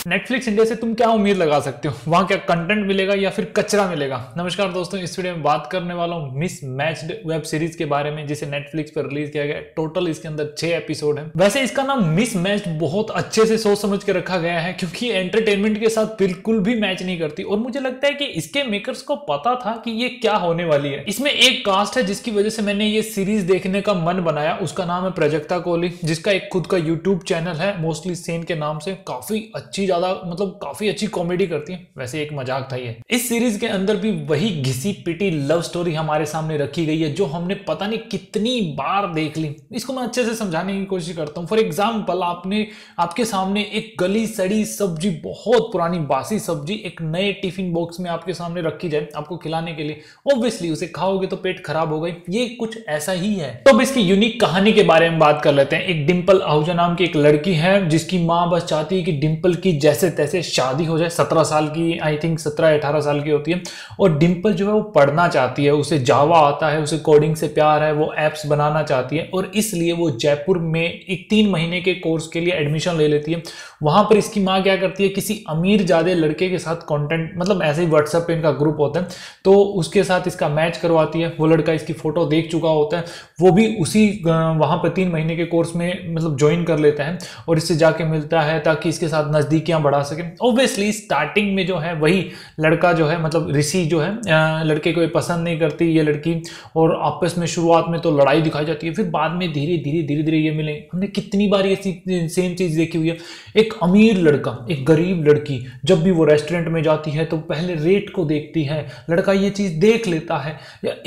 Netflix India से तुम क्या उम्मीद लगा सकते हो, वहां क्या कंटेंट मिलेगा या फिर कचरा मिलेगा। नमस्कार दोस्तों, इस वीडियो में बात करने वाला हूं मिस मैच्ड वेब सीरीज के बारे में जिसे नेटफ्लिक्स पर रिलीज किया गया। टोटल इसके अंदर 6 एपिसोड है। वैसे इसका नाम मिस मैच्ड बहुत अच्छे से सोच समझ के रखा गया है क्योंकि एंटरटेनमेंट के साथ बिल्कुल भी मैच नहीं करती और मुझे लगता है कि इसके मेकर्स को पता था कि ये क्या होने वाली है। इसमें एक कास्ट है जिसकी वजह से मैंने ये सीरीज देखने का मन बनाया, उसका नाम है प्राजक्ता कोहली, जिसका एक खुद का यूट्यूब चैनल है मोस्टली सेन के नाम से। काफी अच्छी काफी अच्छी कॉमेडी करती है। वैसे एक मजाक था ये। इस सीरीज के अंदर भी वही घिसी पिटी लव स्टोरी हमारे सामने रखी गई है जो हमने पता नहीं कितनी बार देख ली। इसको मैं अच्छे से समझाने की कोशिश करता हूँ। फॉर एग्जाम्पल, आपके सामने एक गली सड़ी सब्जी, बहुत पुरानी बासी सब्जी एक नए टिफिन बॉक्स में आपके सामने रखी जाए आपको खिलाने के लिए। ऑब्वियसली उसे खाओगे तो पेट खराब हो गई। ये कुछ ऐसा ही है। तो अब इसकी यूनिक कहानी के बारे में बात कर लेते हैं। एक डिंपल आहूजा नाम की एक लड़की है जिसकी माँ बस चाहती है कि डिंपल की जैसे तैसे शादी हो जाए। 17 साल की, आई थिंक 17-18 साल की होती है। और डिंपल जो है वो पढ़ना चाहती है, उसे जावा आता है, उसे कोडिंग से प्यार है, वो एप्स बनाना चाहती है और इसलिए वो जयपुर में एक 3 महीने के कोर्स के लिए एडमिशन ले लेती है। वहां पर इसकी माँ क्या करती है, किसी अमीर ज्यादा लड़के के साथ कंटेंट ऐसे ही व्हाट्सएप पे इनका ग्रुप होता है तो उसके साथ इसका मैच करवाती है। वो लड़का इसकी फोटो देख चुका होता है, वो भी उसी वहां पर 3 महीने के कोर्स में ज्वाइन कर लेता है और इससे जाके मिलता है ताकि इसके साथ नजदीकियां बढ़ा सके। ऑब्वियसली स्टार्टिंग में जो है वही लड़का जो है ऋषि जो है लड़के को पसंद नहीं करती ये लड़की और आपस में शुरुआत में तो लड़ाई दिखाई जाती है, फिर बाद में धीरे धीरे ये मिले। हमने कितनी बार ये सेम चीज देखी हुई है। एक अमीर लड़का, एक गरीब लड़की, जब भी वो रेस्टोरेंट में जाती है तो पहले रेट को देखती है, लड़का ये चीज देख लेता है।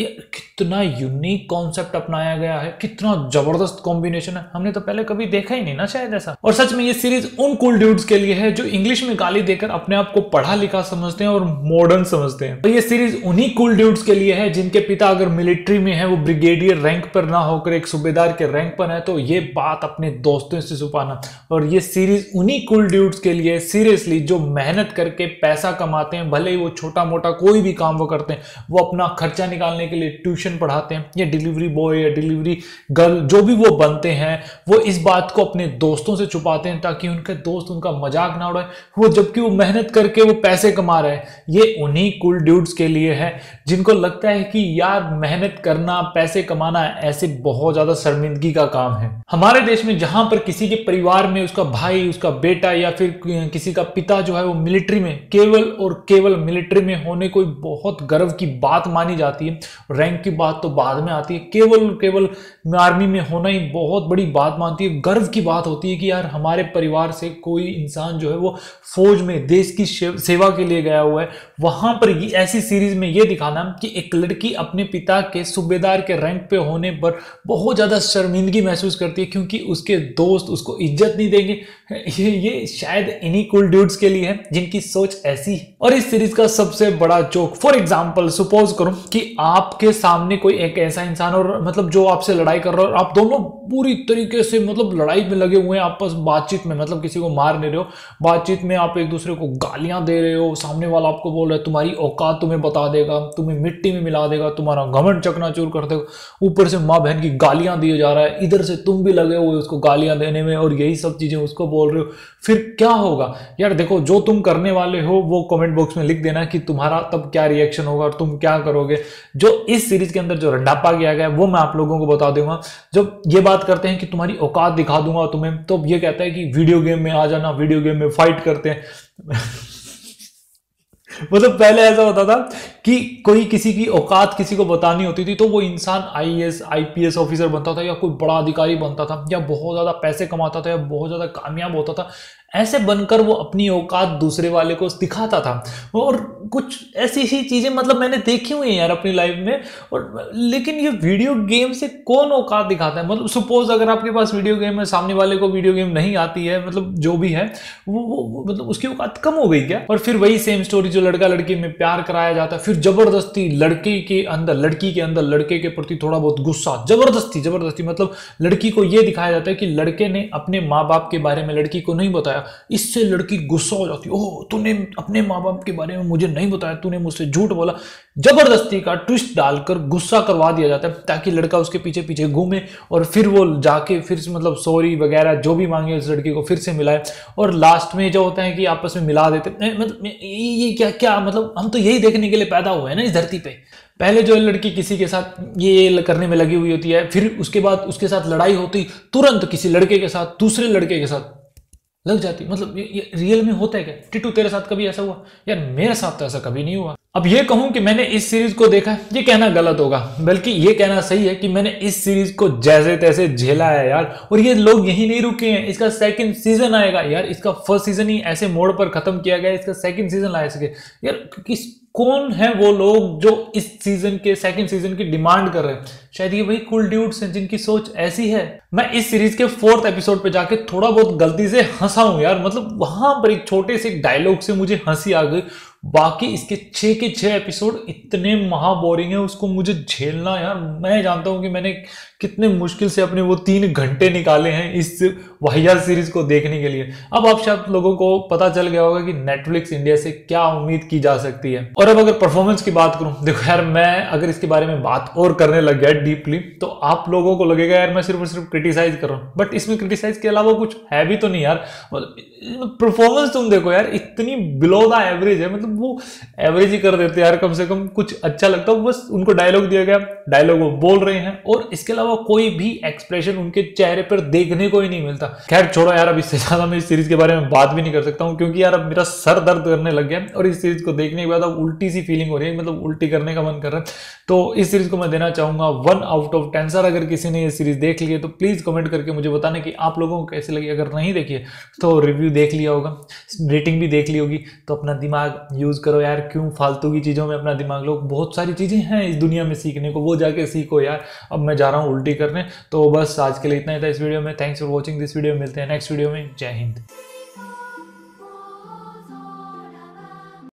कितना यूनिक कॉन्सेप्ट अपनाया गया है, कितना जबरदस्त कॉम्बिनेशन है, हमने तो पहले कभी देखा ही नहीं ना शायद ऐसा। और सच में ये सीरीज उन कूल ड्यूड्स के लिए है जो इंग्लिश में गाली देकर अपने आप को पढ़ा लिखा समझते हैं और मॉडर्न समझते हैं। तो ये सीरीज उन्हीं कूल ड्यूड्स के लिए है जिनके पिता अगर मिलिट्री में है, वो ब्रिगेडियर रैंक पर ना होकर एक सूबेदार के रैंक पर है। तो ये बात अपने दोस्तों से छुपाना। और ये सीरीज उन्हीं कूल ड्यूड्स के लिए सीरियसली जो मेहनत करके पैसा कमाते हैं, भले ही वो छोटा मोटा कोई भी काम वो करते हैं, वो अपना खर्चा निकालने के लिए ट्यूशन पढ़ाते हैं या डिलीवरी बॉय या डिलीवरी गर्ल जो भी वो बनते हैं, वो इस बात को अपने दोस्तों से छुपाते हैं ताकि उनके दोस्त उनका मजाक ना उड़ाए, वो जबकि वो मेहनत करके वो पैसे कमा रहे हैं। ये उन्हीं कूल ड्यूड्स के लिए है जिनको लगता है कि यार मेहनत करना, पैसे कमाना ऐसे बहुत ज्यादा शर्मिंदगी का काम है। हमारे देश में जहां पर किसी के परिवार में उसका भाई, उसका बेटा या फिर किसी का पिता जो है वो मिलिट्री में, केवल और केवल मिलिट्री में होने कोई बहुत गर्व की बात मानी जाती है। रैंक की बात तो बाद में आती है, केवल आर्मी में होना ही बहुत बड़ी बात मानती है। गर्व की बात होती है कि यार हमारे परिवार से कोई इंसान जो है वो फौज में देश की सेवा के लिए गया हुआ है। वहां पर ऐसी सीरीज में ये दिखाना कि एक लड़की अपने पिता के सूबेदार के रैंक पे होने पर बहुत ज्यादा शर्मिंदगी महसूस करती है क्योंकि उसके दोस्त उसको इज्जत नहीं देंगे। ये शायद इन्हीं कूल ड्यूड्स के लिए है जिनकी सोच ऐसी है। और इस सीरीज का सबसे बड़ा जोक, फॉर एग्जांपल सपोज करो कि आपके सामने कोई एक ऐसा इंसान और जो आपसे लड़ाई कर रहा है और आप दोनों पूरी तरीके से लड़ाई में लगे हुए हैं, आपस बातचीत में, किसी को मार नहीं रहे हो, बातचीत में आप एक दूसरे को गालियां दे रहे हो, सामने वाला आपको बोल रहा है तुम्हारी औकात तुम्हें बता देगा, तुम्हें मिट्टी में मिला देगा, तुम्हारा घमंड चकनाचूर कर देगा, ऊपर से माँ बहन की गालियां दिए जा रहा है, इधर से तुम भी लगे हुए उसको गालियां देने में और यही सब चीजें उसको बोल रहे हो। फिर क्या होगा यार? देखो, जो तुम करने वाले हो वो कमेंट बॉक्स में लिख देना कि तुम्हारा तब क्या रिएक्शन होगा और तुम क्या करोगे। जो इस सीरीज के अंदर जो रंडापा किया गया है वो मैं आप लोगों को बता दूंगा। जब ये बात करते हैं कि तुम्हारी औकात दिखा दूंगा तुम्हें, तो ये कहता है कि वीडियो गेम में आ जाना, वीडियो गेम में फाइट करते हैं। पहले ऐसा होता था कि कोई किसी की औकात किसी को बतानी होती थी तो वो इंसान आईएएस आईपीएस ऑफिसर बनता था या कोई बड़ा अधिकारी बनता था या बहुत ज्यादा पैसे कमाता था या बहुत ज्यादा कामयाब होता था। ऐसे बनकर वो अपनी औकात दूसरे वाले को दिखाता था। और कुछ ऐसी ही चीजें मैंने देखी हुई है यार अपनी लाइफ में। और लेकिन ये वीडियो गेम से कौन औकात दिखाता है? सपोज अगर आपके पास वीडियो गेम है, सामने वाले को वीडियो गेम नहीं आती है, जो भी है वो उसकी औकात कम हो गई क्या? और फिर वही सेम स्टोरी, जो लड़का लड़की में प्यार कराया जाता है, फिर जबरदस्ती लड़की के अंदर लड़के के प्रति थोड़ा बहुत गुस्सा, जबरदस्ती मतलब लड़की को ये दिखाया जाता है कि लड़के ने अपने माँ बाप के बारे में लड़की को नहीं बताया, इससे लड़की गुस्सा हो जाती है, ओह तूने अपने माँ बाप के बारे में मुझे नहीं बताया, तूने मुझसे झूठ बोला। जबरदस्ती का ट्विस्ट डालकर गुस्सा करवा दिया जाता है ताकि लड़का उसके पीछे पीछे घूमे और फिर वो जाके फिर से मतलब सॉरी वगैरह जो भी मांगे उस लड़की को फिर से मिलाए, और लास्ट में जो होता है कि आपस में मिला देते। मतलब ये क्या मतलब हम तो यही देखने के लिए पैदा हुए हैं ना इस धरती पे। पहले जो लड़की किसी के साथ ये करने में लगी हुई होती है, फिर उसके बाद उसके साथ लड़ाई होती, तुरंत किसी लड़के के साथ दूसरे लड़के के साथ लग जाती। मतलब ये रियल में होता है क्या? टिटू तेरे साथ कभी ऐसा हुआ? यार मेरे साथ तो ऐसा कभी नहीं हुआ। अब ये कहूं कि मैंने इस सीरीज को देखा है, ये कहना गलत होगा, बल्कि ये कहना सही है कि मैंने इस सीरीज को जैसे तैसे झेला है यार। और ये लोग यही नहीं रुके हैं, इसका सेकंड सीजन आएगा यार। इसका फर्स्ट सीजन ही ऐसे मोड़ पर खत्म किया गया, इसका सेकंड सीजन ला सके यार। कौन है वो लोग जो इस सीजन के सेकंड सीजन की डिमांड कर रहे हैं? शायद ये वही कूल ड्यूड्स हैं जिनकी सोच ऐसी है। मैं इस सीरीज के 4th एपिसोड पे जाके थोड़ा बहुत गलती से हंसा हूं यार। मतलब वहां पर एक छोटे से डायलॉग से मुझे हंसी आ गई। बाकी इसके 6 के 6 एपिसोड इतने महा बोरिंग है, उसको मुझे झेलना यार। मैं जानता हूं कि मैंने कितने मुश्किल से अपने वो 3 घंटे निकाले हैं इस वाहियात सीरीज को देखने के लिए। अब आप शायद लोगों को पता चल गया होगा कि नेटफ्लिक्स इंडिया से क्या उम्मीद की जा सकती है। और अब अगर परफॉर्मेंस की बात करूं, देखो यार मैं अगर इसके बारे में बात और करने लग गया डीपली तो आप लोगों को लगेगा यार मैं सिर्फ और सिर्फ क्रिटिसाइज कर रहा हूं, बट इसमें क्रिटिसाइज के अलावा कुछ है भी तो नहीं यार। परफॉर्मेंस तुम देखो यार, इतनी बिलो द एवरेज है। मतलब वो एवरेज ही कर देते यार, कम से कम कुछ अच्छा लगता है। बस उनको डायलॉग दिया गया, डायलॉग वो बोल रहे हैं और इसके अलावा कोई भी एक्सप्रेशन उनके चेहरे पर देखने को ही नहीं मिलता। खैर छोड़ो यार, अब इससे ज्यादा मैं इस सीरीज के बारे में बात भी नहीं कर सकता हूँ, क्योंकि यार अब मेरा सर दर्द करने लग गया और इस सीरीज को देखने के बाद अब उल्टी सी फीलिंग हो रही है, मतलब उल्टी करने का मन कर रहा है। तो इस सीरीज को मैं देना चाहूंगा 1 आउट ऑफ 10 सर। अगर किसी ने ये सीरीज देख ली है तो प्लीज कमेंट करके मुझे बताना कि आप लोगों को कैसे लगी। अगर नहीं देखी है तो रिव्यू देख लिया होगा, रेटिंग भी देख ली होगी, तो अपना दिमाग यूज करो यार। क्यों फालतू की चीजों में अपना दिमाग लो? बहुत सारी चीजें हैं इस दुनिया में सीखने को, वो जाके सीखो यार। अब मैं जा रहा हूँ उल्टी करने। तो बस आज के लिए इतना ही था इस वीडियो में। Thanks for watching this video. मिलते हैं नेक्स्ट वीडियो में। जय हिंद।